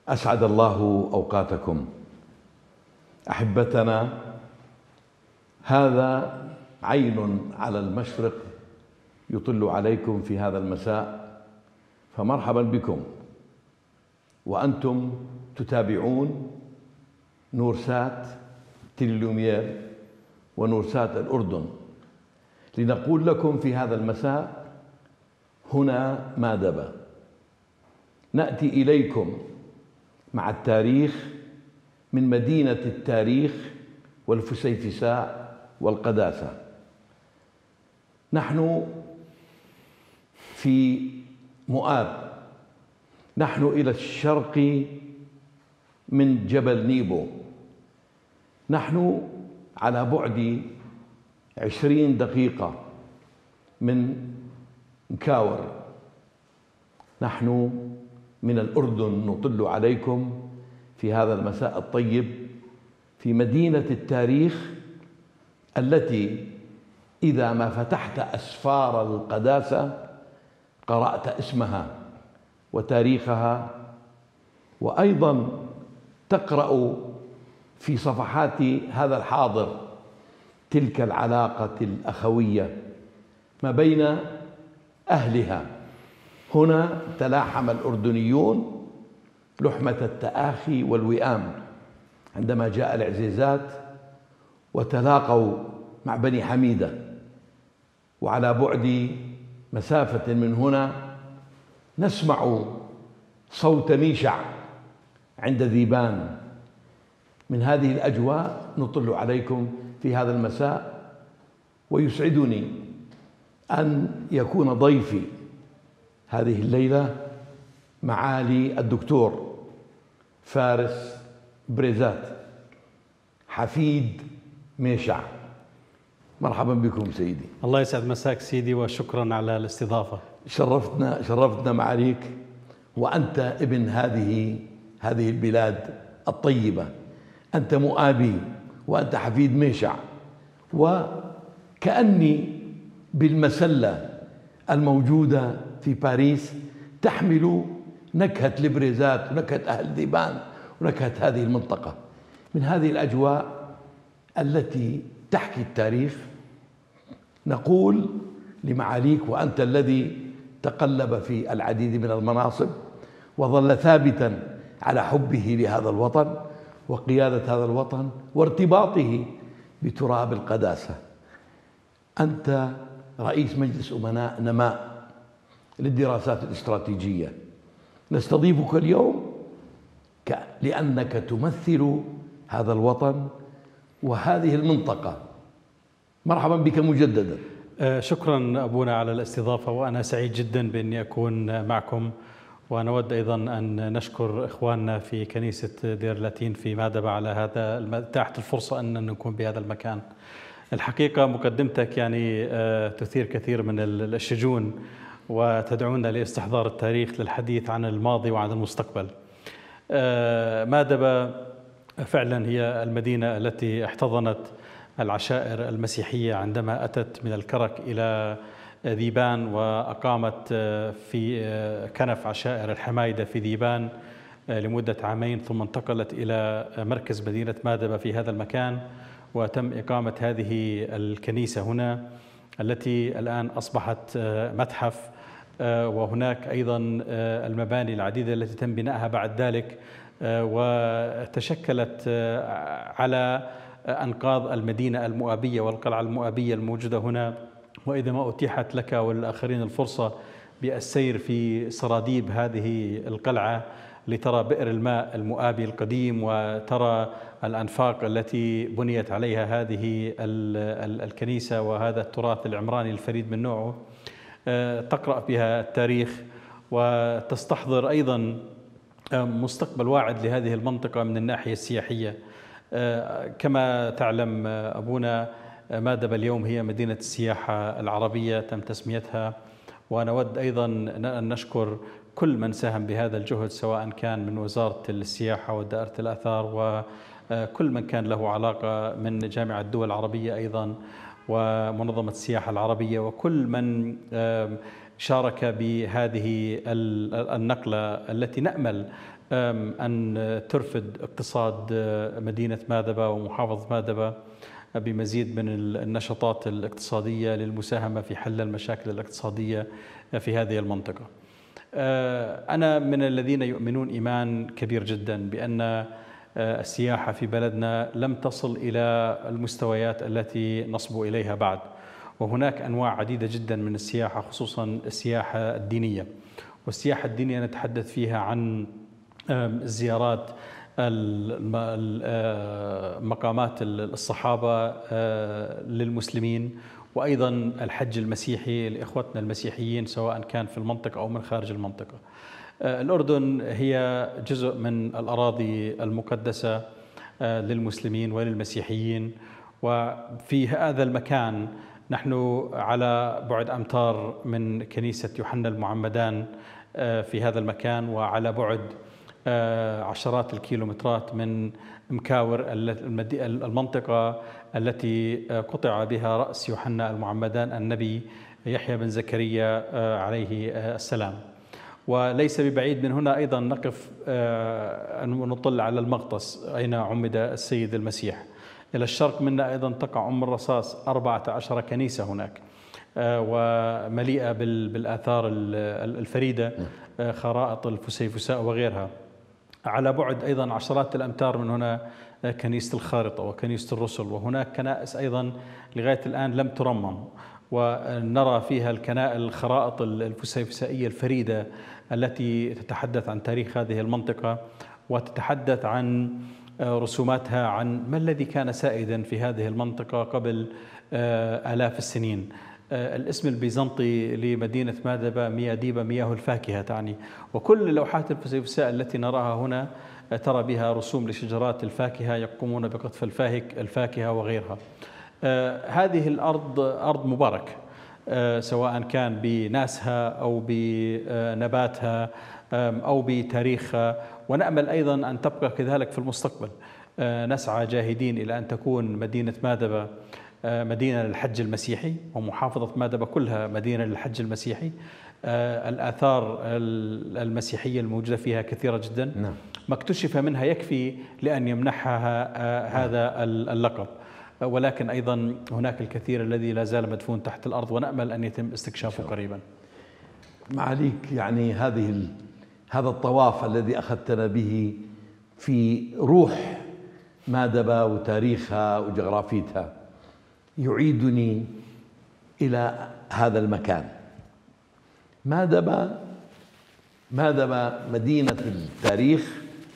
أسعد الله أوقاتكم أحبتنا. هذا عين على المشرق يطل عليكم في هذا المساء، فمرحبا بكم وأنتم تتابعون نورسات تيليلومير ونورسات الأردن، لنقول لكم في هذا المساء هنا مادبة. نأتي إليكم مع التاريخ من مدينة التاريخ والفسيفساء والقداسة. نحن في مؤاب، نحن إلى الشرق من جبل نيبو، نحن على بعد 20 دقيقة من مكاور. نحن من الأردن نطل عليكم في هذا المساء الطيب في مدينة التاريخ التي إذا ما فتحت أسفار القداسة قرأت اسمها وتاريخها، وأيضا تقرأ في صفحات هذا الحاضر تلك العلاقة الأخوية ما بين أهلها. هنا تلاحم الأردنيون لحمة التآخي والوئام عندما جاء الإعزازات وتلاقوا مع بني حميدة، وعلى بعد مسافة من هنا نسمع صوت ميشع عند ذيبان. من هذه الأجواء نطل عليكم في هذا المساء، ويسعدني أن يكون ضيفي هذه الليلة معالي الدكتور فارس بريزات حفيد ميشع. مرحبا بكم سيدي. الله يسعد مساك سيدي، وشكرا على الاستضافة. شرفتنا معاليك، وأنت ابن هذه البلاد الطيبة. أنت مؤابي وأنت حفيد ميشع، وكأني بالمسلة الموجودة في باريس تحمل نكهة البريزات ونكهة أهل ذيبان ونكهة هذه المنطقة. من هذه الأجواء التي تحكي التاريخ نقول لمعاليك، وأنت الذي تقلب في العديد من المناصب وظل ثابتا على حبه لهذا الوطن وقيادة هذا الوطن وارتباطه بتراب القداسة. أنت رئيس مجلس أمناء نماء للدراسات الاستراتيجية. نستضيفك اليوم لأنك تمثل هذا الوطن وهذه المنطقة. مرحبا بك مجددا. شكرا أبونا على الاستضافة، وأنا سعيد جدا بأني أكون معكم. ونود أيضا أن نشكر إخواننا في كنيسة دير لاتين في مادبة على هذا تحت الفرصة أن نكون بهذا المكان. الحقيقة مقدمتك يعني تثير كثير من الشجون وتدعونا لاستحضار التاريخ للحديث عن الماضي وعن المستقبل. مادبة فعلا هي المدينة التي احتضنت العشائر المسيحية عندما أتت من الكرك إلى ذيبان، وأقامت في كنف عشائر الحمايدة في ذيبان لمدة عامين، ثم انتقلت إلى مركز مدينة مادبة في هذا المكان، وتم إقامة هذه الكنيسة هنا التي الآن أصبحت متحف. وهناك أيضا المباني العديدة التي تم بنائها بعد ذلك، وتشكلت على أنقاض المدينة المؤابية والقلعة المؤابية الموجودة هنا. وإذا ما أتيحت لك والآخرين الفرصة بالسير في سراديب هذه القلعة لترى بئر الماء المؤابي القديم، وترى الأنفاق التي بنيت عليها هذه الكنيسة وهذا التراث العمراني الفريد من نوعه، تقرأ بها التاريخ وتستحضر أيضا مستقبل واعد لهذه المنطقة من الناحية السياحية. كما تعلم أبونا، مادبة اليوم هي مدينة السياحة العربية تم تسميتها، ونود أيضا أن نشكر كل من ساهم بهذا الجهد، سواء كان من وزارة السياحة ودائرة الآثار وكل من كان له علاقة من جامعة الدول العربية أيضا ومنظمة السياحة العربية، وكل من شارك بهذه النقلة التي نأمل أن ترفد اقتصاد مدينة ماذبة ومحافظة ماذبة بمزيد من النشاطات الاقتصادية للمساهمة في حل المشاكل الاقتصادية في هذه المنطقة. أنا من الذين يؤمنون إيمان كبير جدا بأن السياحة في بلدنا لم تصل إلى المستويات التي نصبو إليها بعد، وهناك أنواع عديدة جدا من السياحة، خصوصا السياحة الدينية. والسياحة الدينية نتحدث فيها عن زيارات مقامات الصحابة للمسلمين، وأيضا الحج المسيحي لإخوتنا المسيحيين سواء كان في المنطقة أو من خارج المنطقة. الأردن هي جزء من الأراضي المقدسة للمسلمين وللمسيحيين، وفي هذا المكان نحن على بعد أمتار من كنيسة يوحنا المعمدان في هذا المكان، وعلى بعد عشرات الكيلومترات من مكاور المنطقة التي قطع بها رأس يوحنا المعمدان النبي يحيى بن زكريا عليه السلام. وليس ببعيد من هنا أيضا نقف ونطل على المغطس أين عمد السيد المسيح. إلى الشرق منا أيضا تقع أم الرصاص 14 كنيسة هناك ومليئة بالآثار الفريدة، خرائط الفسيفساء وغيرها. على بعد أيضا عشرات الأمتار من هنا كنيسة الخارطة وكنيسة الرسل، وهناك كنائس أيضا لغاية الآن لم ترمم، ونرى فيها الخرائط الفسيفسائية الفريدة التي تتحدث عن تاريخ هذه المنطقة وتتحدث عن رسوماتها، عن ما الذي كان سائدا في هذه المنطقة قبل آلاف السنين. الاسم البيزنطي لمدينة ماذبة مياديبة، مياه الفاكهة تعني، وكل لوحات الفسيفساء التي نراها هنا ترى بها رسوم لشجرات الفاكهة يقومون بقطف الفاكهة وغيرها. هذه الأرض أرض مبارك، سواء كان بناسها أو بنباتها أو بتاريخها، ونأمل أيضا أن تبقى كذلك في المستقبل. نسعى جاهدين إلى أن تكون مدينة ماذبة مدينة للحج المسيحي، ومحافظة ماذبة كلها مدينة للحج المسيحي. الآثار المسيحية الموجودة فيها كثيرة جدا، ما اكتشف منها يكفي لأن يمنحها هذا اللقب، ولكن أيضا هناك الكثير الذي لا زال مدفون تحت الأرض، ونأمل أن يتم استكشافه قريبا. معاليك، يعني هذا الطواف الذي أخذتنا به في روح ماذبة وتاريخها وجغرافيتها يعيدني إلى هذا المكان. ماذبة مدينة التاريخ،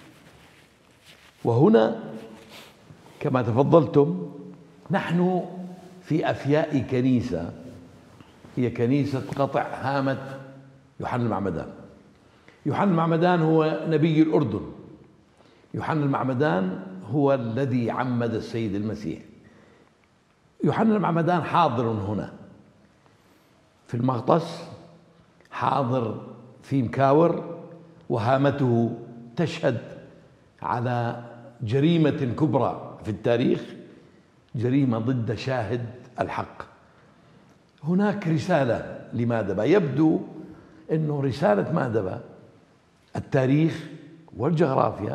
وهنا كما تفضلتم نحن في أفياء كنيسة هي كنيسة قطع هامة يوحنا المعمدان. يوحنا المعمدان هو نبي الأردن، يوحنا المعمدان هو الذي عمد السيد المسيح. يوحنا المعمدان حاضر هنا في المغطس، حاضر في مكاور، وهامته تشهد على جريمة كبرى في التاريخ، جريمة ضد شاهد الحق. هناك رسالة لماذبة، يبدو أنه رسالة ماذبة التاريخ والجغرافيا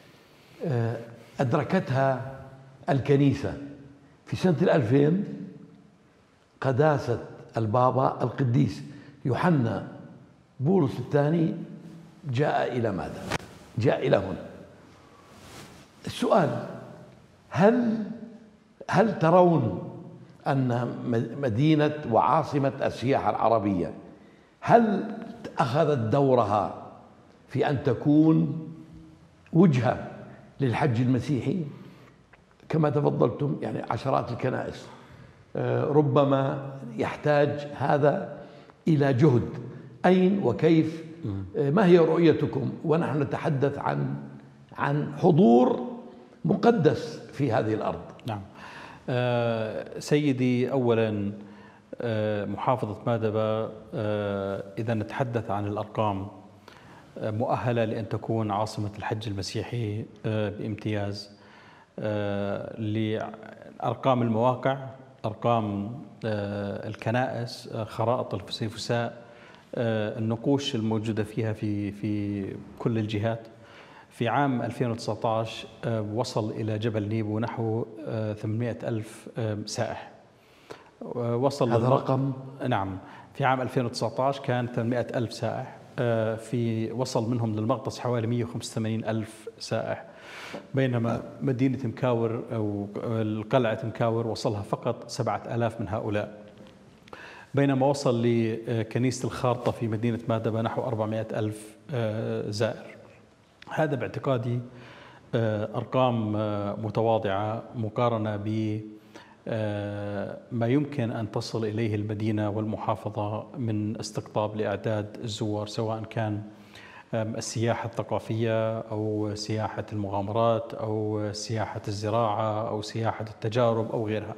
أدركتها الكنيسة في سنة 2000. قداسة البابا القديس يوحنا بولس الثاني جاء إلى ماذبة، جاء إلى هنا. السؤال: هل ترون أن مدينة وعاصمة السياحة العربية هل أخذت دورها في أن تكون وجهة للحج المسيحي؟ كما تفضلتم يعني عشرات الكنائس، ربما يحتاج هذا إلى جهد. أين وكيف؟ ما هي رؤيتكم ونحن نتحدث عن حضور مقدس في هذه الأرض؟ نعم. سيدي، أولا محافظة ماذبة إذا نتحدث عن الأرقام مؤهلة لأن تكون عاصمة الحج المسيحي بامتياز. لأرقام المواقع، أرقام الكنائس، خرائط الفسيفساء، النقوش الموجودة فيها في كل الجهات، في عام 2019 وصل إلى جبل نيبو نحو 800 ألف سائح. وصل هذا رقم؟ نعم، في عام 2019 كان 800 ألف سائح، وصل منهم للمغطس حوالي 185 ألف سائح، بينما مدينة مكاور أو قلعة مكاور وصلها فقط 7000 من هؤلاء، بينما وصل لكنيسة الخارطة في مدينة مادبة نحو 400 ألف زائر. هذا باعتقادي أرقام متواضعة مقارنة بما يمكن أن تصل إليه المدينة والمحافظة من استقطاب لأعداد الزوار، سواء كان السياحة الثقافية أو سياحة المغامرات أو سياحة الزراعة أو سياحة التجارب أو غيرها.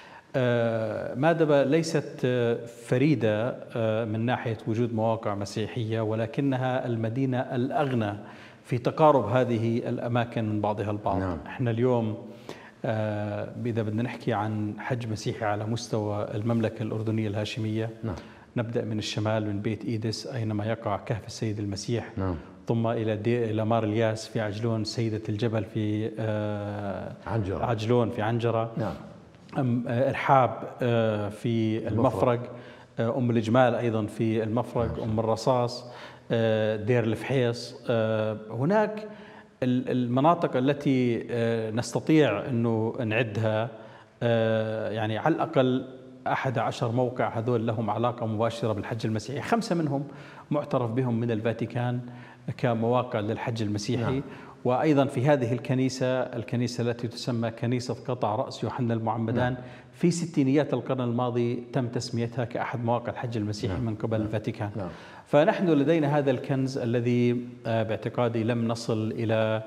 مادبة ليست فريدة من ناحية وجود مواقع مسيحية، ولكنها المدينة الأغنى في تقارب هذه الأماكن من بعضها البعض. نعم. احنا اليوم إذا بدنا نحكي عن حج مسيحي على مستوى المملكة الأردنية الهاشمية، نعم، نبدأ من الشمال من بيت إيدس أينما يقع كهف السيد المسيح، نعم، ثم إلى مار الياس في عجلون، سيدة الجبل في عجلون في عنجرة، نعم، إرحاب في المفرق، أم الجمال أيضا في المفرق، أم الرصاص، دير الفحيص. هناك المناطق التي نستطيع أنه نعدها، يعني على الأقل 11 موقع هذول لهم علاقة مباشرة بالحج المسيحي، 5 منهم معترف بهم من الفاتيكان كمواقع للحج المسيحي. نعم. وأيضا في هذه الكنيسة التي تسمى كنيسة قطع رأس يوحنا المعمدان، نعم، في ستينيات القرن الماضي تم تسميتها كأحد مواقع الحج المسيحي، نعم، من قبل الفاتيكان. نعم. فنحن لدينا هذا الكنز الذي باعتقادي لم نصل إلى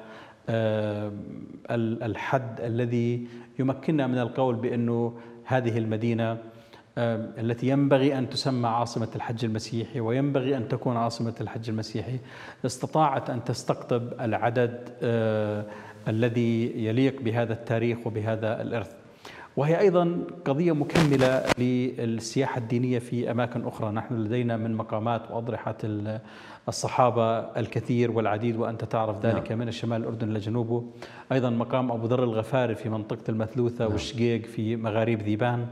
الحد الذي يمكننا من القول بأنه هذه المدينة التي ينبغي أن تسمى عاصمة الحج المسيحي وينبغي أن تكون عاصمة الحج المسيحي استطاعت أن تستقطب العدد الذي يليق بهذا التاريخ وبهذا الإرث. وهي أيضا قضية مكملة للسياحة الدينية في أماكن أخرى. نحن لدينا من مقامات وأضرحة الصحابة الكثير والعديد، وأنت تعرف ذلك، نعم، من الشمال الأردن إلى جنوبه. أيضا مقام أبو ذر الغفاري في منطقة المثلوثة، نعم، والشقيق في مغاريب ذيبان،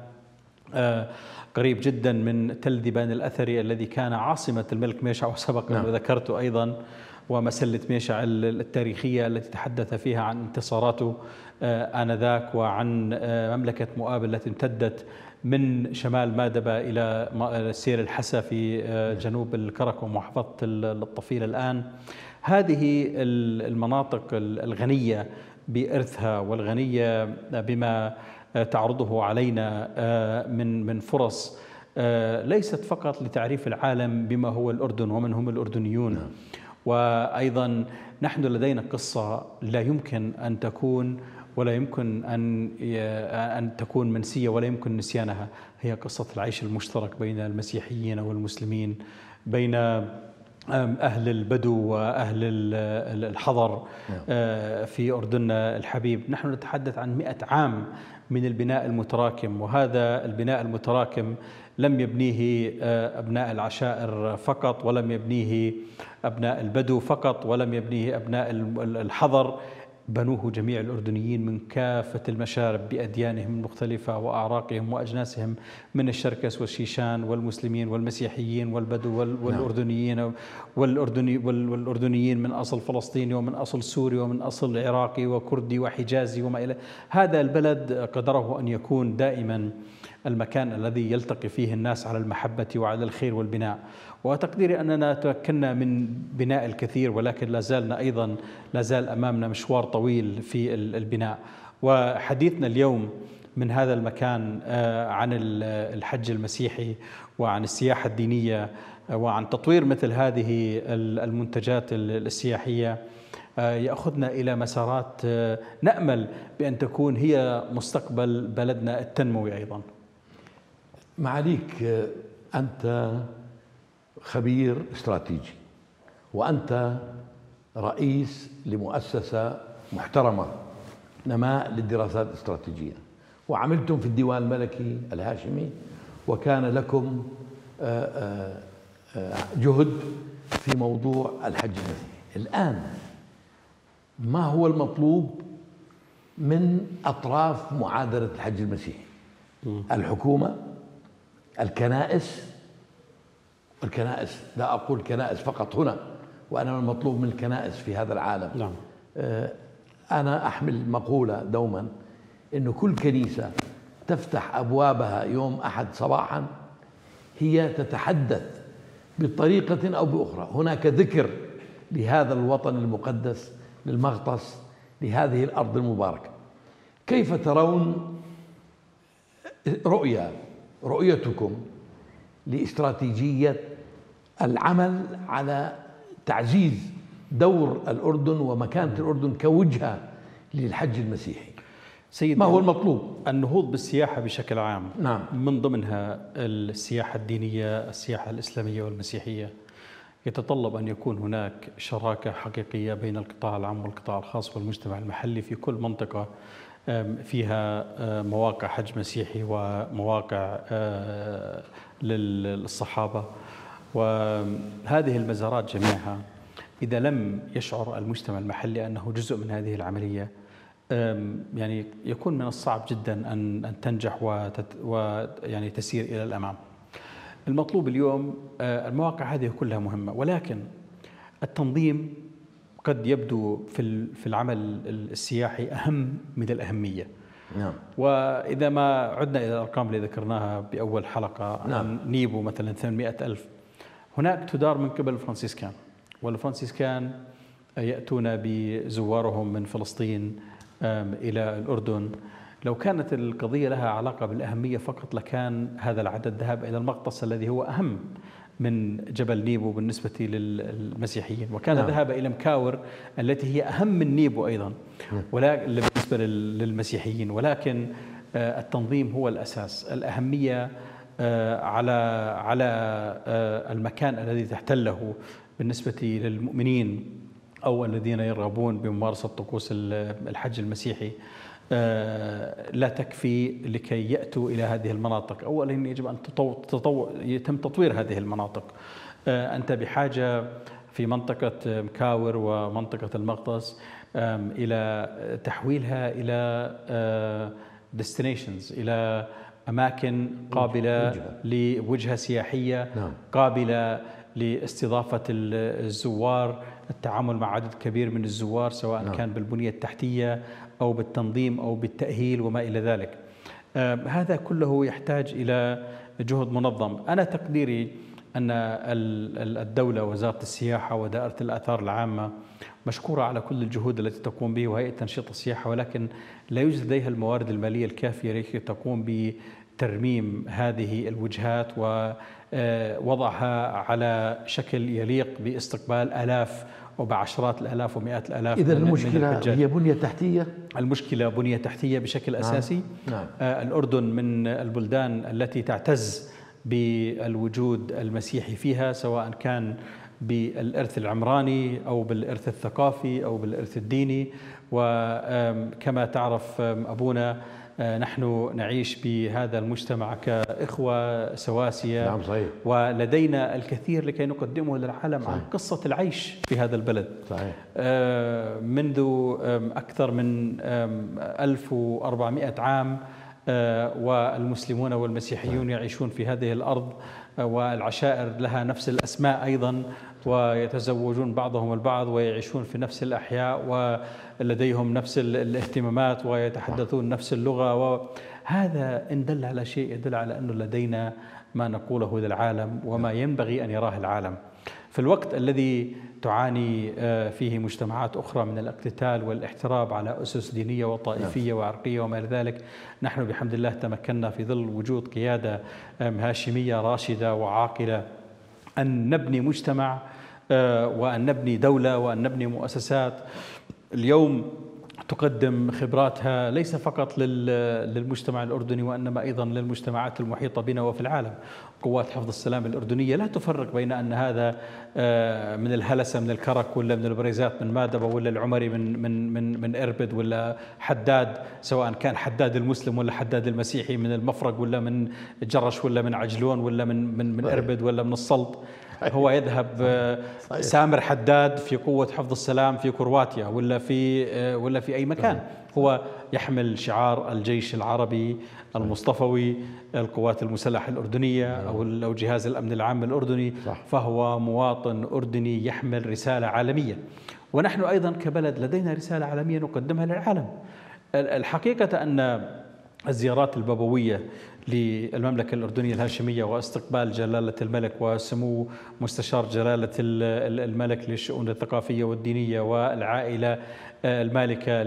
قريب جدا من تل ذيبان الأثري الذي كان عاصمة الملك ميشع وسبق أن ذكرته أيضا، ومسلة ميشع التاريخية التي تحدث فيها عن انتصاراته آنذاك، وعن مملكة مؤاب التي امتدت من شمال مادبة إلى سير الحسا في جنوب الكرك ومحافظة الطفيل الآن. هذه المناطق الغنية بإرثها والغنية بما تعرضه علينا من فرص، ليست فقط لتعريف العالم بما هو الأردن ومن هم الأردنيون، وأيضا نحن لدينا قصة لا يمكن أن تكون ولا يمكن أن تكون منسية ولا يمكن نسيانها. هي قصة العيش المشترك بين المسيحيين والمسلمين، بين أهل البدو وأهل الحضر في أردننا الحبيب. نحن نتحدث عن 100 عام من البناء المتراكم، وهذا البناء المتراكم لم يبنيه أبناء العشائر فقط، ولم يبنيه أبناء البدو فقط، ولم يبنيه أبناء الحضر، بنوه جميع الأردنيين من كافة المشارب بأديانهم المختلفة وأعراقهم وأجناسهم، من الشركس والشيشان والمسلمين والمسيحيين والبدو والأردنيين والأردنيين من أصل فلسطيني ومن أصل سوري ومن أصل عراقي وكردي وحجازي وما إلى. هذا البلد قدره أن يكون دائما المكان الذي يلتقي فيه الناس على المحبة وعلى الخير والبناء. وتقديري أننا تمكنا من بناء الكثير، ولكن لا زال أمامنا مشوار طويل في البناء. وحديثنا اليوم من هذا المكان عن الحج المسيحي وعن السياحة الدينية وعن تطوير مثل هذه المنتجات السياحية يأخذنا إلى مسارات نأمل بأن تكون هي مستقبل بلدنا التنموي أيضا. معاليك، أنت خبير استراتيجي، وأنت رئيس لمؤسسة محترمة نماء للدراسات الاستراتيجية، وعملتم في الديوان الملكي الهاشمي، وكان لكم جهد في موضوع الحج المسيحي. الآن ما هو المطلوب من أطراف معادلة الحج المسيحي؟ الحكومة، الكنائس، لا أقول كنائس فقط هنا، وأنا المطلوب من الكنائس في هذا العالم. نعم. أنا أحمل مقولة دوما إنه كل كنيسة تفتح أبوابها يوم أحد صباحا هي تتحدث بطريقة أو بأخرى هناك ذكر لهذا الوطن المقدس، للمغطس، لهذه الأرض المباركة. كيف ترون رؤيتكم لاستراتيجية العمل على تعزيز دور الأردن ومكانة الأردن كوجهة للحج المسيحي؟ ما هو المطلوب؟ النهوض بالسياحة بشكل عام. نعم. من ضمنها السياحة الدينية، السياحة الإسلامية والمسيحية، يتطلب أن يكون هناك شراكة حقيقية بين القطاع العام والقطاع الخاص والمجتمع المحلي في كل منطقة فيها مواقع حج مسيحي ومواقع للصحابة. وهذه المزارات جميعها إذا لم يشعر المجتمع المحلي أنه جزء من هذه العملية، يعني يكون من الصعب جدا أن تنجح ويعني تسير إلى الأمام. المطلوب اليوم، المواقع هذه كلها مهمة، ولكن التنظيم قد يبدو في العمل السياحي أهم من الأهمية. نعم. وإذا ما عدنا إلى الأرقام اللي ذكرناها بأول حلقة، نعم. نيبو مثلا 800,000 هناك تدار من قبل الفرنسيسكان، والفرنسيسكان يأتون بزوارهم من فلسطين إلى الأردن. لو كانت القضية لها علاقة بالأهمية فقط لكان هذا العدد ذهب إلى المغطس الذي هو أهم من جبل نيبو بالنسبة للمسيحيين، وكان ذهب إلى مكاور التي هي أهم من نيبو أيضا بالنسبة للمسيحيين. ولكن التنظيم هو الأساس، الأهمية على المكان الذي تحتله بالنسبة للمؤمنين أو الذين يرغبون بممارسة طقوس الحج المسيحي لا تكفي لكي يأتوا إلى هذه المناطق. أولا يجب أن يتم تطوير هذه المناطق. أنت بحاجة في منطقة مكاور ومنطقة المغطس إلى تحويلها إلى destinations، إلى أماكن قابلة لوجهة سياحية. نعم. قابلة لاستضافة الزوار، التعامل مع عدد كبير من الزوار، سواء نعم. كان بالبنية التحتية أو بالتنظيم أو بالتأهيل وما إلى ذلك. هذا كله يحتاج إلى جهد منظم. أنا تقديري أن الدولة، وزارة السياحة ودائرة الآثار العامة مشكورة على كل الجهود التي تقوم به، وهيئة تنشيط السياحة، ولكن لا يوجد لديها الموارد المالية الكافية لكي تقوم بترميم هذه الوجهات ووضعها على شكل يليق باستقبال آلاف وبعشرات الآلاف ومئات الآلاف. إذا المشكلة هي بنية تحتية؟ المشكلة بنية تحتية بشكل أساسي. نعم. الأردن من البلدان التي تعتز بالوجود المسيحي فيها، سواء كان بالإرث العمراني أو بالإرث الثقافي أو بالإرث الديني. وكما تعرف أبونا، نحن نعيش بهذا المجتمع كإخوة سواسية. نعم صحيح. ولدينا الكثير لكي نقدمه للعالم. صحيح. عن قصة العيش في هذا البلد. صحيح. منذ أكثر من 1400 عام والمسلمون والمسيحيون يعيشون في هذه الأرض، والعشائر لها نفس الأسماء أيضا، ويتزوجون بعضهم البعض ويعيشون في نفس الأحياء ولديهم نفس الاهتمامات ويتحدثون نفس اللغة. وهذا إن دل على شيء يدل على أنه لدينا ما نقوله للعالم وما ينبغي أن يراه العالم. في الوقت الذي تعاني فيه مجتمعات أخرى من الاقتتال والاحتراب على أسس دينية وطائفية وعرقية وما إلى ذلك، نحن بحمد الله تمكنا في ظل وجود قيادة هاشمية راشدة وعاقلة أن نبني مجتمع وأن نبني دولة وأن نبني مؤسسات اليوم تقدم خبراتها ليس فقط للمجتمع الأردني وإنما أيضا للمجتمعات المحيطة بنا وفي العالم. قوات حفظ السلام الأردنية لا تفرق بين أن هذا من الهلسة من الكرك ولا من البريزات من مادبة ولا العمري من إربد ولا حداد، سواء كان حداد المسلم ولا حداد المسيحي، من المفرق ولا من جرش ولا من عجلون ولا من إربد ولا من السلط. هو يذهب سامر حداد في قوة حفظ السلام في كرواتيا ولا في أي مكان، هو يحمل شعار الجيش العربي المصطفوي، القوات المسلحة الأردنية أو جهاز الأمن العام الأردني، فهو مواطن أردني يحمل رسالة عالمية. ونحن أيضا كبلد لدينا رسالة عالمية نقدمها للعالم. الحقيقة أن الزيارات البابوية للمملكة الأردنية الهاشمية واستقبال جلالة الملك وسمو مستشار جلالة الملك للشؤون الثقافية والدينية والعائلة المالكة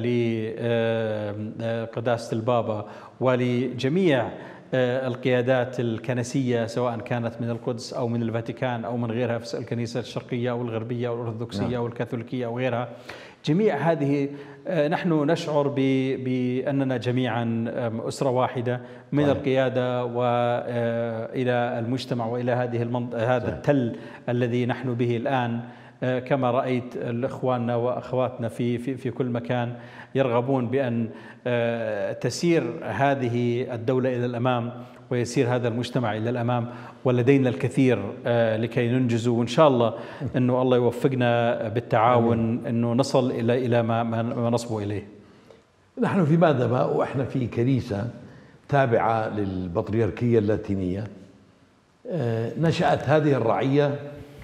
لقداسة البابا ولجميع القيادات الكنسية سواء كانت من القدس أو من الفاتيكان أو من غيرها في الكنيسة الشرقية أو الغربية أو الأرثوذكسية أو الكاثوليكية أو غيرها، جميع هذه نحن نشعر بأننا جميعا أسرة واحدة من القيادة وإلى المجتمع وإلى هذا التل الذي نحن به الآن. كما رأيت إخواننا وأخواتنا في كل مكان يرغبون بأن تسير هذه الدولة إلى الأمام ويسير هذا المجتمع إلى الأمام، ولدينا الكثير لكي ننجز، وإن شاء الله أنه الله يوفقنا بالتعاون أنه نصل إلى ما نصبو إليه. نحن في مادبة وإحنا في كنيسة تابعة للبطريركية اللاتينية، نشأت هذه الرعية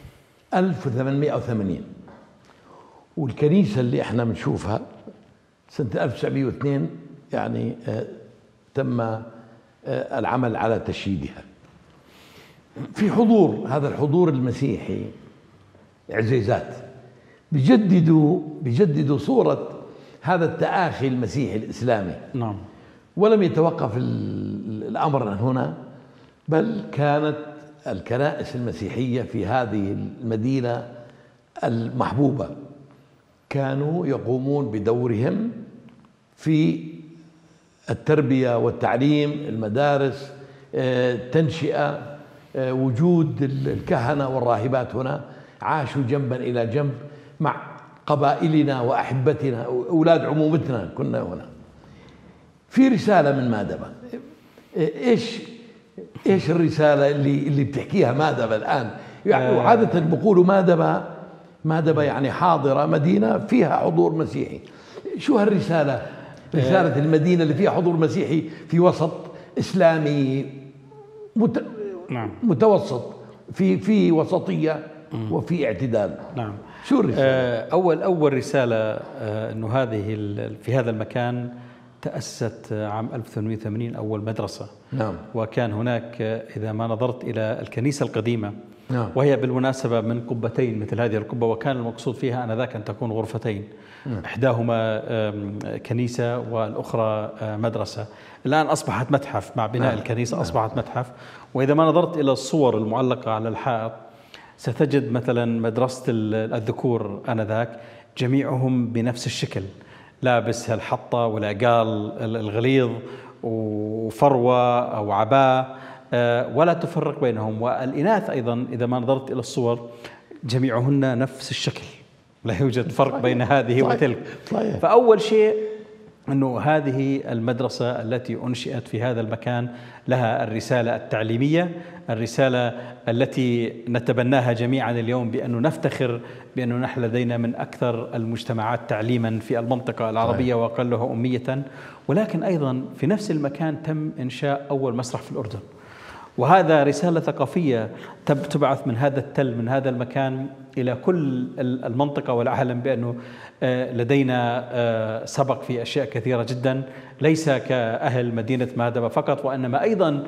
1880، والكنيسة اللي احنا بنشوفها سنة 1902 يعني تم العمل على تشييدها. في حضور، هذا الحضور المسيحي عزيزات بيجددوا صورة هذا التآخي المسيحي الإسلامي. نعم. ولم يتوقف الأمر هنا، بل كانت الكنائس المسيحية في هذه المدينة المحبوبة كانوا يقومون بدورهم في التربية والتعليم، المدارس، التنشئة، وجود الكهنة والراهبات هنا عاشوا جنبا إلى جنب مع قبائلنا وأحبتنا أولاد عمومتنا كنا هنا. في رسالة من مادبة، ايش الرسالة اللي بتحكيها مادبة الآن؟ يعني وعادة بقولوا مادبة يعني حاضرة، مدينة فيها حضور مسيحي. شو هالرسالة؟ رسالة المدينة اللي فيها حضور مسيحي في وسط إسلامي متوسط، في وسطية وفي اعتدال. نعم. شو الرسالة؟ أول رسالة أنه في هذا المكان تأسست عام 1880 أول مدرسة. نعم. وكان هناك إذا ما نظرت إلى الكنيسة القديمة، نعم. وهي بالمناسبة من قبتين مثل هذه القبة، وكان المقصود فيها آنذاك أن تكون غرفتين. نعم. إحداهما كنيسة والأخرى مدرسة. الآن أصبحت متحف مع بناء الكنيسة. أصبحت متحف. وإذا ما نظرت إلى الصور المعلقة على الحائط ستجد مثلا مدرسة الذكور آنذاك جميعهم بنفس الشكل، لابس الحطة والعقال الغليظ وفروة أو عباءة، ولا تفرق بينهم. والإناث أيضا إذا ما نظرت إلى الصور جميعهن نفس الشكل، لا يوجد فرق بين هذه وتلك. فأول شيء أنه هذه المدرسة التي أنشئت في هذا المكان لها الرسالة التعليمية، الرسالة التي نتبناها جميعا اليوم، بأنه نفتخر بأنه نحن لدينا من أكثر المجتمعات تعليما في المنطقة العربية وأقلها أمية. ولكن أيضا في نفس المكان تم إنشاء أول مسرح في الأردن، وهذا رسالة ثقافية تبعث من هذا التل، من هذا المكان إلى كل المنطقة والعالم، بأنه لدينا سبق في أشياء كثيرة جدا، ليس كأهل مدينة مادبة فقط، وإنما أيضا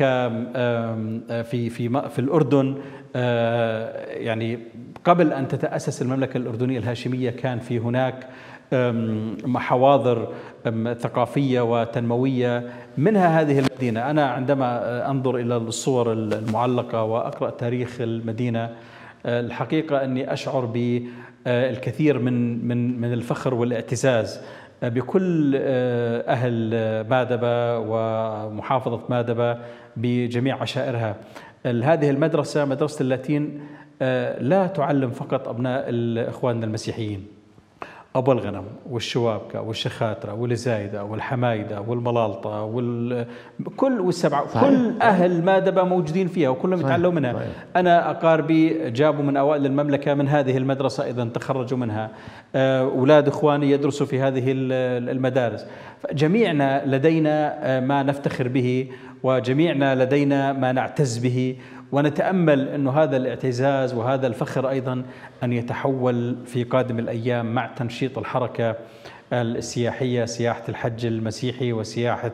في الأردن. يعني قبل أن تتأسس المملكة الأردنية الهاشمية كان في هناك محاضر ثقافية وتنموية، منها هذه المدينة. أنا عندما أنظر إلى الصور المعلقة وأقرأ تاريخ المدينة، الحقيقة أني أشعر بالكثير من الفخر والاعتزاز بكل أهل مادبة ومحافظة مادبة بجميع عشائرها. هذه المدرسة مدرسة اللاتين لا تعلم فقط أبناء إخواننا المسيحيين، أبو الغنم والشوابكة والشخاترة والزايدة والحمايدة والملالطة والسبعة، كل أهل مادبة موجودين فيها وكلهم يتعلموا منها. صحيح. أنا أقاربي جابوا من أوائل المملكة من هذه المدرسة، أيضا تخرجوا منها. أولاد إخواني يدرسوا في هذه المدارس. جميعنا لدينا ما نفتخر به، وجميعنا لدينا ما نعتز به، ونتأمل أن هذا الاعتزاز وهذا الفخر أيضا أن يتحول في قادم الأيام مع تنشيط الحركة السياحية، سياحة الحج المسيحي وسياحة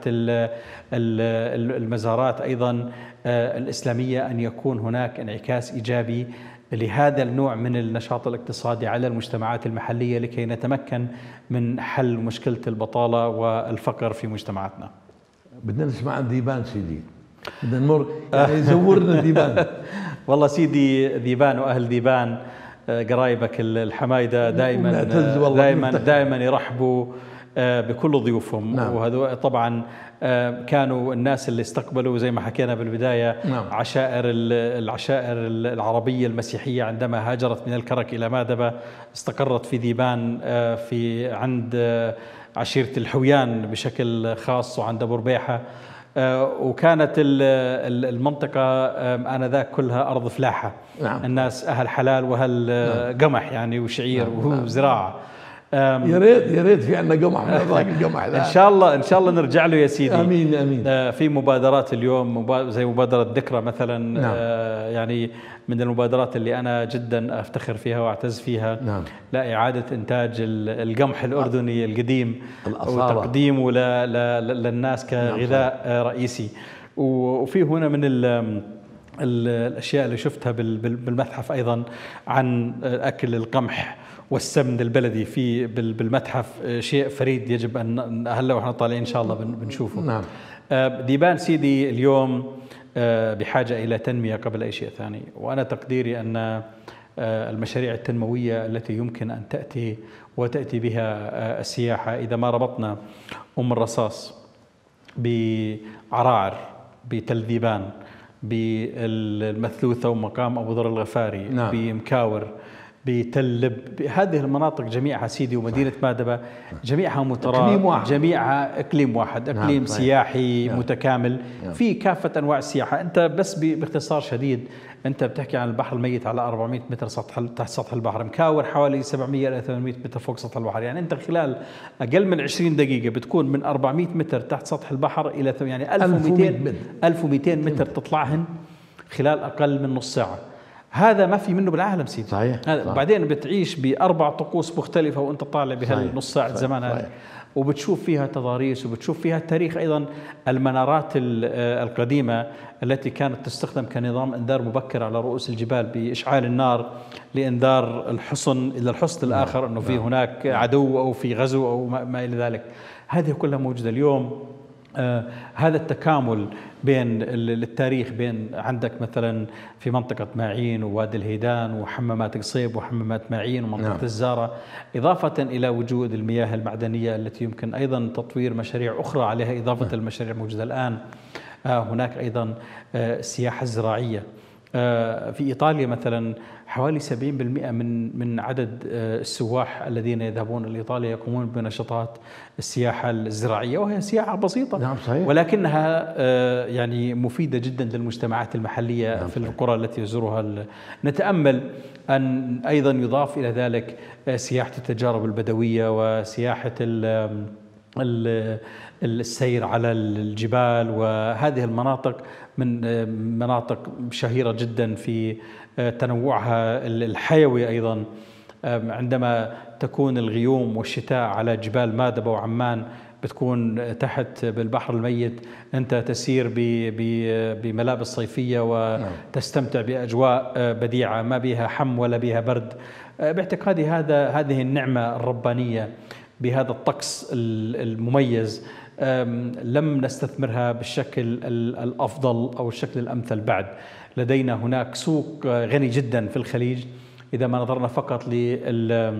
المزارات أيضا الإسلامية، أن يكون هناك انعكاس إيجابي لهذا النوع من النشاط الاقتصادي على المجتمعات المحلية، لكي نتمكن من حل مشكلة البطالة والفقر في مجتمعاتنا. بدنا نسمع عن ذيبان سيدي، بدنا نمر يعني زورنا ذيبان. والله سيدي ذيبان وأهل ذيبان قرايبك الحمايدة دائما يرحبوا بكل ضيوفهم. نعم. وهذو طبعا كانوا الناس اللي استقبلوا زي ما حكينا بالبداية. نعم. العشائر العربية المسيحية عندما هاجرت من الكرك إلى مادبة استقرت في ذيبان، في عند عشيرة الحويان بشكل خاص وعند أبو ربيحة، وكانت المنطقة آنذاك كلها أرض فلاحة. نعم. الناس أهل حلال وأهل قمح يعني وشعير وزراعة. يا ريت في عندنا قمح من هذاك القمح. ان شاء الله نرجع له يا سيدي. امين. في مبادرات اليوم زي مبادرة ذكرى مثلا. نعم. يعني من المبادرات اللي انا جدا افتخر فيها واعتز فيها. نعم. لا، إعادة إنتاج القمح الأردني القديم وتقديمه للناس كغذاء رئيسي. وفي هنا من الأشياء اللي شفتها بالمتحف أيضا عن أكل القمح والسمن البلدي بالمتحف، شيء فريد يجب أن هلا وإحنا طالعين إن شاء الله بنشوفه. نعم. ذيبان سيدي اليوم بحاجة إلى تنمية قبل أي شيء ثاني، وأنا تقديري أن المشاريع التنموية التي يمكن أن تأتي بها السياحة، إذا ما ربطنا الرصاص بعراعر، بتل ذيبان، بالمثلوثة ومقام أبو ذر الغفاري. نعم. بمكاور، بتل لب، هذه المناطق جميعها سيدي ومدينة مادبة جميعها مترابط، جميعها إقليم واحد، إقليم. نعم. سياحي. نعم. متكامل. نعم. في كافة أنواع السياحة. أنت بس باختصار شديد أنت بتحكي عن البحر الميت على 400 متر تحت سطح البحر، مكاور حوالي 700 إلى 800 متر فوق سطح البحر. يعني أنت خلال أقل من 20 دقيقة بتكون من 400 متر تحت سطح البحر إلى يعني 1200 متر تطلعهن خلال أقل من نص ساعة. هذا ما في منه بالعالم سيدي. صحيح. بعدين بتعيش بأربع طقوس مختلفة وأنت طالع بهالنص ساعة زمان هذا، وبتشوف فيها تضاريس وبتشوف فيها التاريخ أيضا. المنارات القديمة التي كانت تستخدم كنظام إنذار مبكر على رؤوس الجبال بإشعال النار لإنذار الحصن إلى الحصن الآخر أنه في هناك عدو أو في غزو أو ما إلى ذلك. هذه كلها موجودة اليوم. هذا التكامل بين التاريخ، بين عندك مثلا في منطقة ماعين ووادي الهيدان وحمامات قصيب وحمامات ماعين ومنطقة. نعم. الزارة، إضافة إلى وجود المياه المعدنية التي يمكن أيضا تطوير مشاريع أخرى عليها إضافة. نعم. المشاريع الموجودة الآن. هناك أيضا السياحة الزراعية. في إيطاليا مثلا حوالي 70% من عدد السواح الذين يذهبون لإيطاليا يقومون بنشاطات السياحة الزراعية، وهي سياحة بسيطة. نعم. صحيح. ولكنها يعني مفيدة جدا للمجتمعات المحلية. نعم. في القرى التي يزورها. نتأمل أن أيضا يضاف إلى ذلك سياحة التجارب البدوية وسياحة السير على الجبال، وهذه المناطق من مناطق شهيرة جدا في تنوعها الحيوي أيضا. عندما تكون الغيوم والشتاء على جبال مادبة وعمان بتكون تحت بالبحر الميت، أنت تسير بملابس صيفية وتستمتع بأجواء بديعة ما بها حم ولا بها برد. باعتقادي هذه النعمة الربانية بهذا الطقس المميز لم نستثمرها بالشكل الأفضل أو الشكل الأمثل بعد. لدينا هناك سوق غني جدا في الخليج. إذا ما نظرنا فقط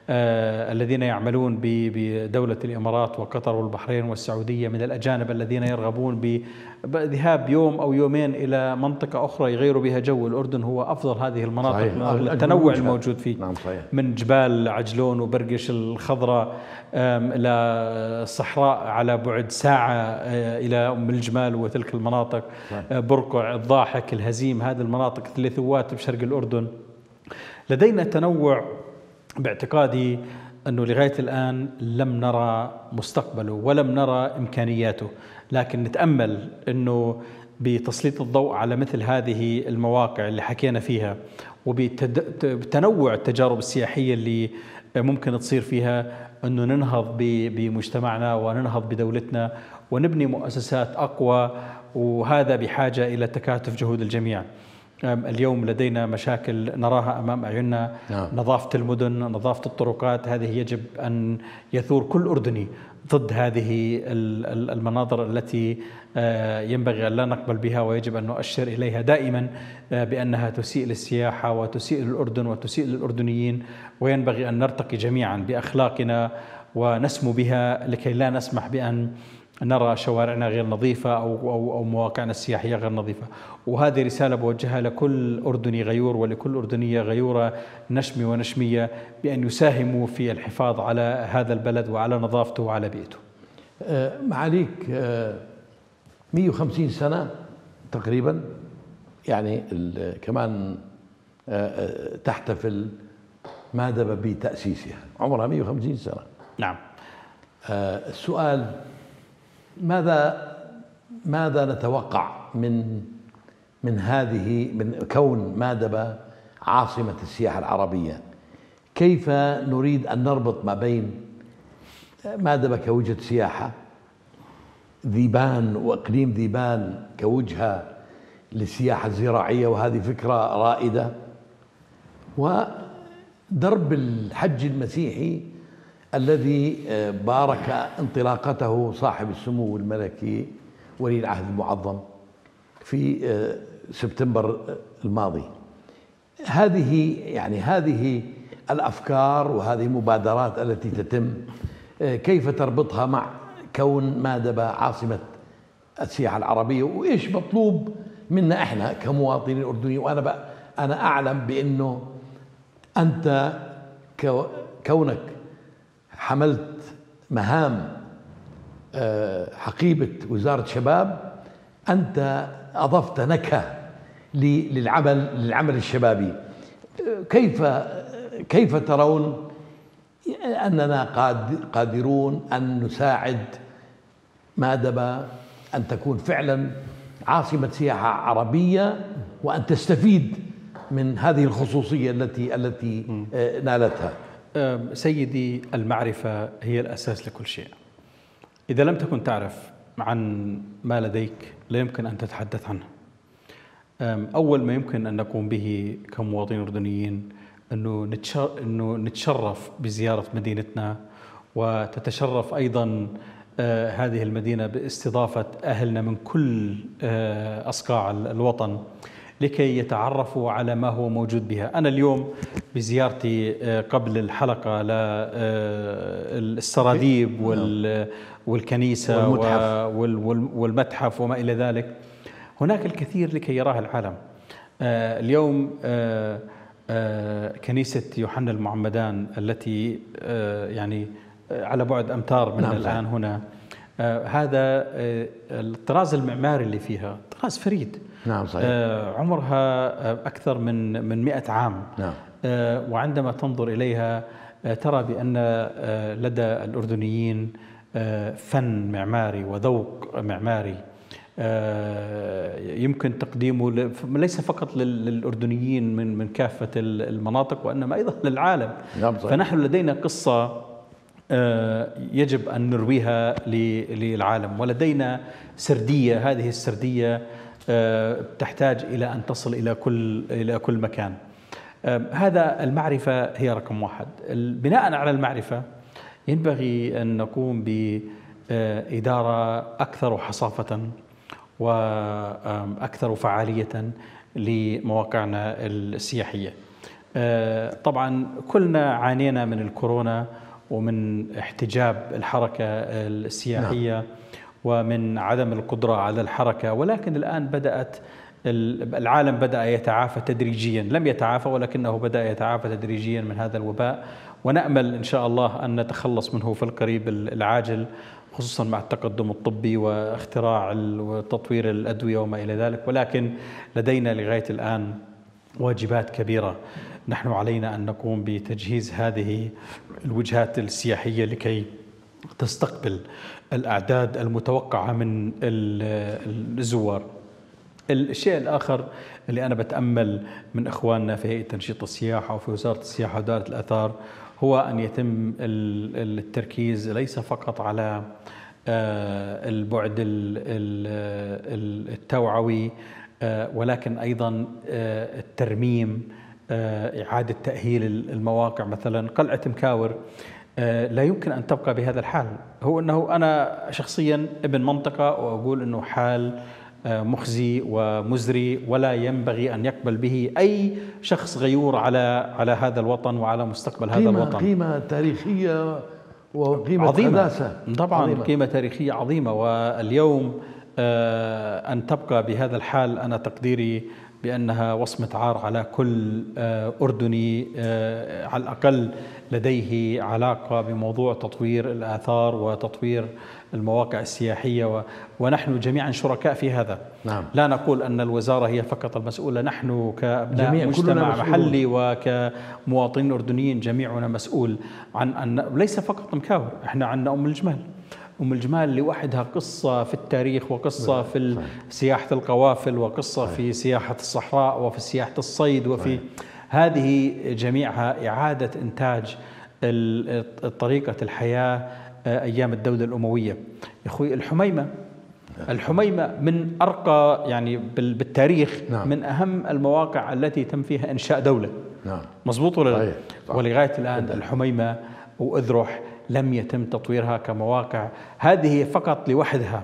الذين يعملون بدولة الإمارات وقطر والبحرين والسعودية من الأجانب الذين يرغبون بذهاب يوم أو يومين إلى منطقة أخرى يغيروا بها جو. الأردن هو أفضل هذه المناطق من التنوع الموجود فيه. نعم صحيح. من جبال عجلون وبرقش الخضراء إلى الصحراء على بعد ساعة إلى أم الجمال وتلك المناطق، برقع، الضاحك، الهزيم، هذه المناطق ثلاثوات بشرق الأردن. لدينا تنوع باعتقادي أنه لغاية الآن لم نرى مستقبله ولم نرى إمكانياته، لكن نتأمل أنه بتسليط الضوء على مثل هذه المواقع اللي حكينا فيها وبتنوع التجارب السياحية اللي ممكن تصير فيها، أنه ننهض بمجتمعنا وننهض بدولتنا ونبني مؤسسات أقوى، وهذا بحاجة إلى تكاتف جهود الجميع. اليوم لدينا مشاكل نراها أمام أعيننا، نظافة المدن، نظافة الطرقات، هذه يجب أن يثور كل أردني ضد هذه المناظر التي ينبغي أن لا نقبل بها، ويجب أن نؤشر إليها دائما بأنها تسيء للسياحة وتسيء للأردن وتسيء للأردنيين، وينبغي أن نرتقي جميعا بأخلاقنا ونسمو بها لكي لا نسمح بأن نرى شوارعنا غير نظيفة أو مواقعنا السياحية غير نظيفة. وهذه رسالة بوجهها لكل أردني غيور ولكل أردنية غيورة نشمي ونشمية بأن يساهموا في الحفاظ على هذا البلد وعلى نظافته وعلى بيئته. معاليك 150 سنة تقريبا، يعني كمان تحتفل مادبة بتأسيسها، عمرها 150 سنة. نعم. السؤال: ماذا نتوقع من كون مادبة عاصمة السياحة العربية؟ كيف نريد أن نربط ما بين مادبة كوجهة سياحة، ذيبان وإقليم ذيبان كوجهة للسياحة الزراعية، وهذه فكرة رائدة، ودرب الحج المسيحي الذي بارك انطلاقته صاحب السمو الملكي ولي العهد المعظم في سبتمبر الماضي. هذه الأفكار وهذه المبادرات التي تتم، كيف تربطها مع كون مادبة عاصمة السياحة العربية، وإيش مطلوب منا إحنا كمواطنين أردنيين؟ وأنا أعلم بأنه أنت كونك حملت مهام حقيبة وزارة شباب، أنت أضفت نكهة للعمل الشبابي. كيف ترون أننا قادرون أن نساعد مادبة أن تكون فعلا عاصمة سياحة عربية، وأن تستفيد من هذه الخصوصية التي نالتها؟ سيدي، المعرفة هي الأساس لكل شيء. إذا لم تكن تعرف عن ما لديك لا يمكن أن تتحدث عنه. أول ما يمكن أن نقوم به كمواطنين أردنيين أنه نتشرف بزيارة مدينتنا، وتتشرف أيضا هذه المدينة باستضافة أهلنا من كل أصقاع الوطن لكي يتعرفوا على ما هو موجود بها. أنا اليوم بزيارتي قبل الحلقة للسراديب والكنيسة والمتحف وما إلى ذلك، هناك الكثير لكي يراه العالم. اليوم كنيسة يوحنا المعمدان التي يعني على بعد أمتار من الآن هنا، هذا الطراز المعماري اللي فيها طراز فريد. نعم صحيح. عمرها أكثر من 100 عام. نعم. وعندما تنظر إليها ترى بأن لدى الأردنيين فن معماري وذوق معماري يمكن تقديمه ليس فقط للأردنيين من كافة المناطق، وإنما أيضا للعالم. نعم صحيح. فنحن لدينا قصة يجب أن نرويها للعالم، ولدينا سردية، هذه السردية تحتاج إلى أن تصل إلى كل مكان. هذا المعرفة هي رقم واحد. بناء على المعرفة ينبغي أن نقوم بإدارة أكثر حصافة وأكثر فعالية لمواقعنا السياحية. طبعا كلنا عانينا من الكورونا ومن احتجاب الحركة السياحية ومن عدم القدرة على الحركة، ولكن الآن العالم بدأ يتعافى تدريجيا، لم يتعافى ولكنه بدأ يتعافى تدريجيا من هذا الوباء، ونأمل إن شاء الله أن نتخلص منه في القريب العاجل، خصوصا مع التقدم الطبي واختراع وتطوير الأدوية وما إلى ذلك. ولكن لدينا لغاية الآن واجبات كبيرة، نحن علينا أن نقوم بتجهيز هذه الوجهات السياحية لكي تستقبل الأعداد المتوقعة من الزوار. الشيء الآخر اللي أنا بتأمل من إخواننا في هيئة تنشيط السياحة وفي وزارة السياحة ودائرة الآثار هو أن يتم التركيز ليس فقط على البعد التوعوي، ولكن أيضا الترميم، إعادة تأهيل المواقع. مثلا قلعة مكاور لا يمكن أن تبقى بهذا الحال. هو أنه أنا شخصيا ابن منطقة وأقول أنه حال مخزي ومزري ولا ينبغي أن يقبل به أي شخص غيور على هذا الوطن وعلى مستقبل هذا الوطن. قيمة تاريخية وقيمة عظيمة قداسة طبعا عظيمة. قيمة تاريخية عظيمة، واليوم أن تبقى بهذا الحال أنا تقديري بأنها وصمة عار على كل أردني على الأقل لديه علاقة بموضوع تطوير الآثار وتطوير المواقع السياحية، ونحن جميعا شركاء في هذا. نعم. لا نقول أن الوزارة هي فقط المسؤولة، نحن كأبناء مجتمع مسؤولون. محلي وكمواطنين أردنيين جميعنا مسؤول عن أن ليس فقط مكاور، احنا عندنا أم الجمال لوحدها قصة في التاريخ، وقصة في سياحة القوافل، وقصة في سياحة الصحراء، وفي سياحة الصيد، وفي هذه جميعها إعادة إنتاج طريقة الحياة أيام الدولة الأموية. يا أخوي الحميمة من أرقى يعني بالتاريخ. نعم. من أهم المواقع التي تم فيها إنشاء دولة. نعم. مضبوط ولا لا؟ ولغاية الآن الحميمة وأذرح لم يتم تطويرها كمواقع. هذه فقط لوحدها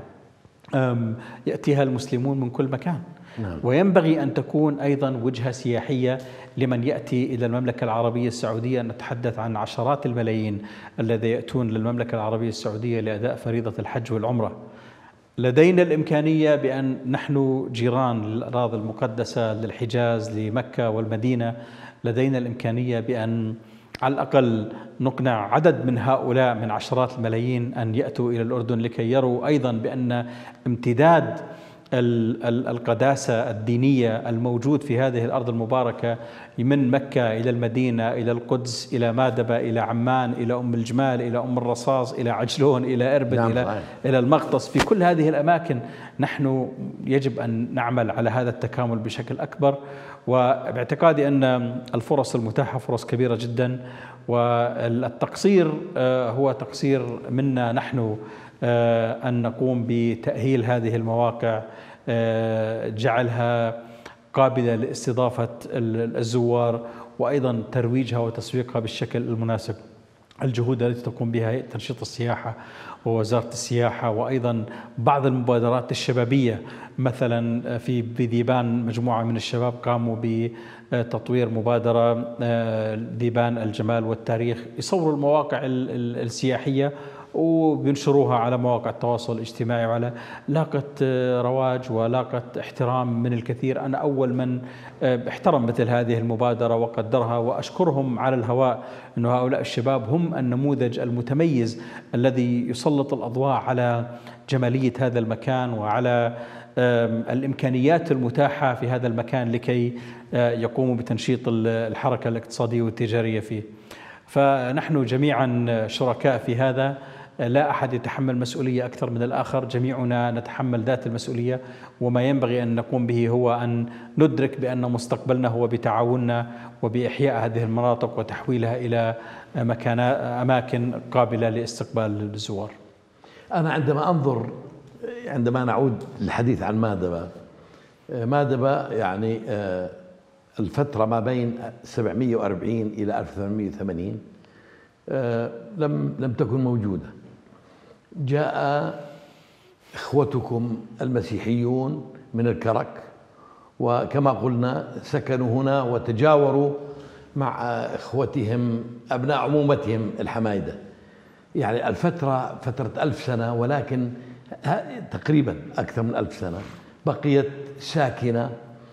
يأتيها المسلمون من كل مكان. نعم. وينبغي أن تكون أيضا وجهة سياحية لمن يأتي إلى المملكة العربية السعودية. نتحدث عن عشرات الملايين الذين يأتون للمملكة العربية السعودية لأداء فريضة الحج والعمرة. لدينا الإمكانية بأن نحن جيران للأراضي المقدسة للحجاز لمكة والمدينة، لدينا الإمكانية بأن على الأقل نقنع عدد من هؤلاء من عشرات الملايين أن يأتوا إلى الأردن لكي يروا أيضا بأن امتداد القداسة الدينية الموجود في هذه الأرض المباركة من مكة إلى المدينة إلى القدس إلى مادبة إلى عمان إلى أم الجمال إلى أم الرصاص إلى عجلون إلى إربد. نعم. إلى المغطس. في كل هذه الأماكن نحن يجب أن نعمل على هذا التكامل بشكل أكبر، وباعتقادي أن الفرص المتاحة فرص كبيرة جدا، والتقصير هو تقصير منا نحن أن نقوم بتأهيل هذه المواقع، جعلها قابلة لاستضافة الزوار، وأيضا ترويجها وتسويقها بالشكل المناسب. الجهود التي تقوم بها هيئة تنشيط السياحة ووزارة السياحة، وأيضا بعض المبادرات الشبابية، مثلا في ذيبان مجموعة من الشباب قاموا بتطوير مبادرة ذيبان الجمال والتاريخ، يصوروا المواقع السياحية وبينشروها على مواقع التواصل الاجتماعي، وعلى لاقت رواج ولاقت احترام من الكثير. أنا أول من احترم مثل هذه المبادرة وقدرها، وأشكرهم على الهواء أن هؤلاء الشباب هم النموذج المتميز الذي يسلط الأضواء على جمالية هذا المكان وعلى الإمكانيات المتاحة في هذا المكان لكي يقوموا بتنشيط الحركة الاقتصادية والتجارية فيه. فنحن جميعا شركاء في هذا، لا أحد يتحمل مسؤولية أكثر من الآخر، جميعنا نتحمل ذات المسؤولية، وما ينبغي أن نقوم به هو أن ندرك بأن مستقبلنا هو بتعاوننا وبإحياء هذه المناطق وتحويلها إلى أماكن قابلة لاستقبال الزوار. أنا عندما نعود للحديث عن مادبة يعني الفترة ما بين 740 إلى 1880 لم تكن موجودة. جاء إخوتكم المسيحيون من الكرك، وكما قلنا سكنوا هنا وتجاوروا مع إخوتهم أبناء عمومتهم الحمايدة. يعني الفترة فترة 1000 سنة، ولكن تقريبا أكثر من 1000 سنة بقيت ساكنة،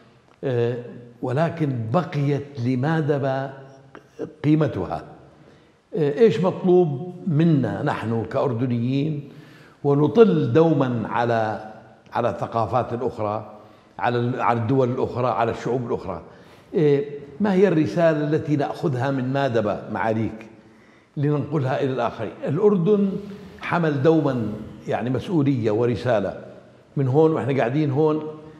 ولكن بقيت لمادبة قيمتها. إيش مطلوب منا نحن كأردنيين؟ ونطل دوما على الثقافات الأخرى، على الدول الأخرى، على الشعوب الأخرى. ما هي الرسالة التي نأخذها من مادبة معاليك لننقلها إلى الآخرين؟ الأردن حمل دوما يعني مسؤولية ورسالة. من هون وإحنا قاعدين هون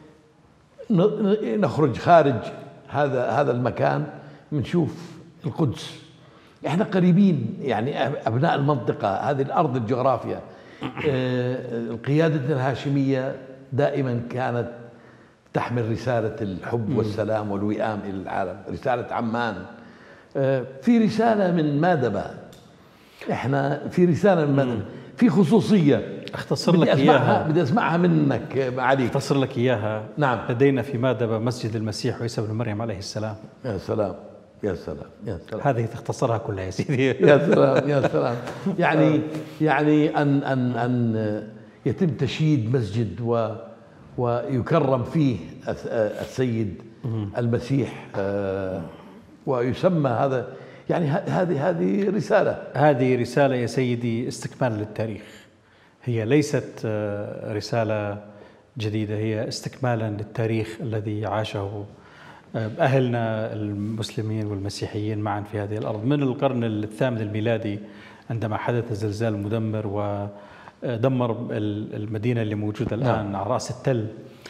نخرج خارج هذا المكان بنشوف القدس. إحنا قريبين، يعني أبناء المنطقة، هذه الأرض، الجغرافيا. القيادة الهاشمية دائما كانت تحمل رسالة الحب والسلام والوئام إلى العالم، رسالة عمان. في رسالة من مادبة، إحنا في رسالة من مادبة، في خصوصية أختصر لك إياها، بدي أسمعها منك معاليك. أختصر لك إياها. نعم. لدينا في مادبة مسجد المسيح وعيسى بن مريم عليه السلام. يا سلام يا سلام يا سلام، هذه تختصرها كلها يا سيدي. يا سلام يا سلام. يعني أن يتم تشييد مسجد ويكرم فيه السيد المسيح، ويسمى هذا، يعني هذه رسالة. هذه رسالة يا سيدي استكمال للتاريخ، هي ليست رسالة جديدة، هي استكمالا للتاريخ الذي عاشه أهلنا المسلمين والمسيحيين معا في هذه الأرض من القرن الثامن الميلادي، عندما حدث الزلزال المدمر ودمر المدينة اللي موجودة الآن على رأس التل.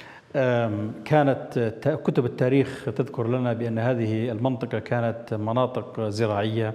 كانت كتب التاريخ تذكر لنا بأن هذه المنطقة كانت مناطق زراعية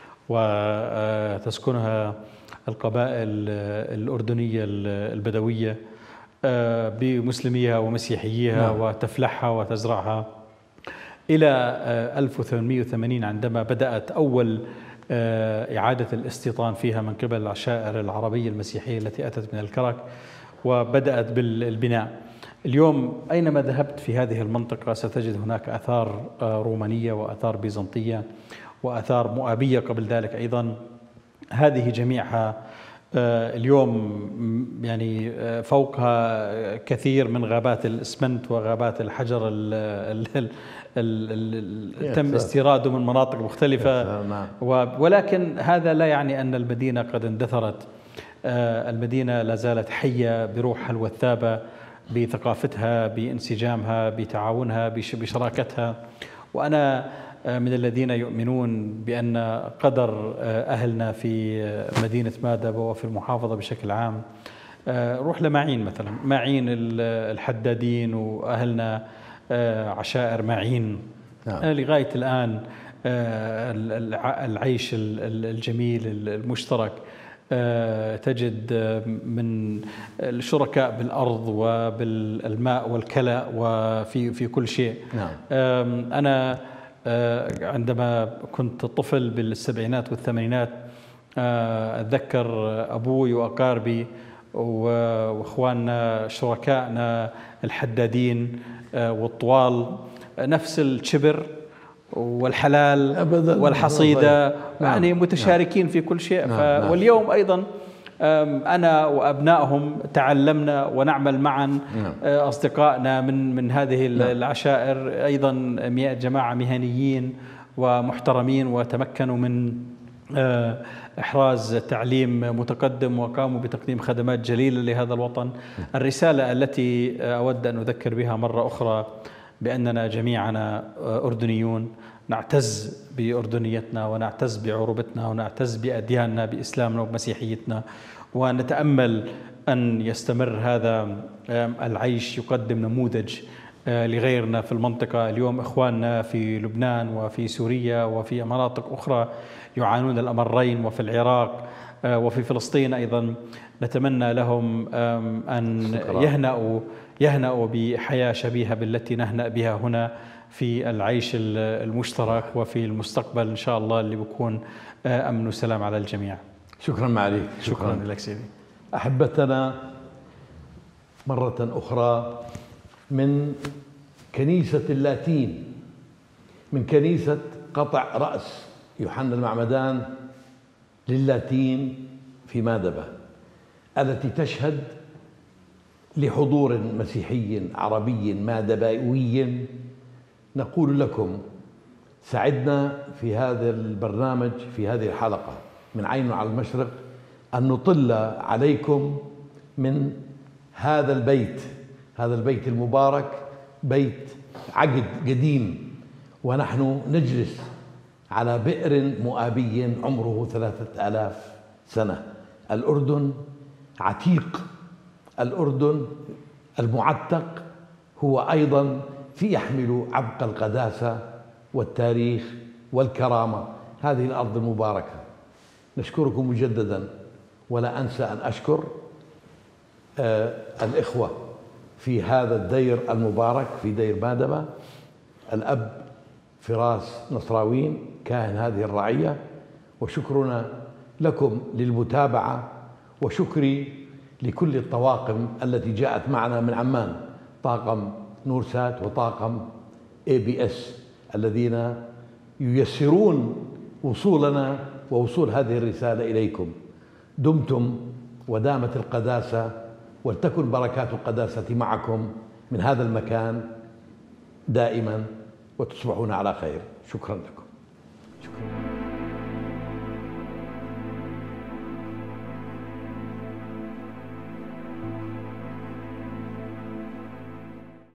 وتسكنها القبائل الأردنية البدوية بمسلميها ومسيحييها، وتفلحها وتزرعها إلى 1880 عندما بدأت أول إعادة الاستيطان فيها من قبل العشائر العربية المسيحية التي أتت من الكرك وبدأت بالبناء. اليوم أينما ذهبت في هذه المنطقة ستجد هناك آثار رومانية وآثار بيزنطية وآثار مؤابية قبل ذلك أيضا. هذه جميعها اليوم يعني فوقها كثير من غابات الإسمنت وغابات الحجر تم استيراده من مناطق مختلفة. ولكن هذا لا يعني أن المدينة قد اندثرت. المدينة لا زالت حية بروحها الوثابة، بثقافتها، بانسجامها، بتعاونها، بشراكتها. وأنا من الذين يؤمنون بأن قدر أهلنا في مدينة مادبة وفي المحافظة بشكل عام، روح لماعين مثلا، ماعين الحدادين وأهلنا عشائر ماعين لغاية الآن العيش الجميل المشترك. تجد من الشركاء بالأرض وبالماء والكلى وفي كل شيء. أنا عندما كنت طفل بالسبعينات والثمانينات أتذكر أبوي وأقاربي وإخواننا شركائنا الحدادين والطوال نفس الشبر والحلال والحصيدة، يعني متشاركين في كل شيء. واليوم أيضا أنا وأبنائهم تعلمنا ونعمل معا. أصدقائنا من هذه العشائر أيضا جماعة مهنيين ومحترمين وتمكنوا من إحراز تعليم متقدم وقاموا بتقديم خدمات جليلة لهذا الوطن. الرسالة التي أود أن أذكر بها مرة أخرى بأننا جميعنا أردنيون، نعتز بأردنيتنا ونعتز بعروبتنا ونعتز بأدياننا، بإسلامنا وبمسيحيتنا، ونتأمل أن يستمر هذا العيش يقدم نموذج لغيرنا في المنطقة. اليوم إخواننا في لبنان وفي سوريا وفي مناطق أخرى يعانون الأمرين، وفي العراق وفي فلسطين أيضا. نتمنى لهم أن يهنأوا بحياة شبيهة بالتي نهنأ بها هنا في العيش المشترك، وفي المستقبل إن شاء الله اللي بيكون أمن وسلام على الجميع. شكرا معاليك. شكرا لك سيدي. أحبتنا، مرة أخرى من كنيسة اللاتين، من كنيسة قطع رأس يوحنا المعمدان للاتين في مادبة، التي تشهد لحضور مسيحي عربي مادبوي. نقول لكم سعدنا في هذا البرنامج، في هذه الحلقة من عين على المشرق، أن نطل عليكم من هذا البيت المبارك، بيت عقد قديم، ونحن نجلس على بئر مؤابي عمره 3000 سنة. الأردن عتيق، الأردن المعتق هو أيضا يحمل عبق القداسة والتاريخ والكرامة. هذه الأرض المباركة. نشكركم مجددا، ولا أنسى أن أشكر الإخوة في هذا الدير المبارك في دير مادبة، الأب فراس نصراوين كاهن هذه الرعية، وشكرنا لكم للمتابعة، وشكري لكل الطواقم التي جاءت معنا من عمان، طاقم نورسات وطاقم ABS الذين ييسرون وصولنا ووصول هذه الرسالة إليكم. دمتم ودامت القداسة، ولتكن بركات القداسة معكم من هذا المكان دائما، وتصبحون على خير. شكرا لكم. شكرا.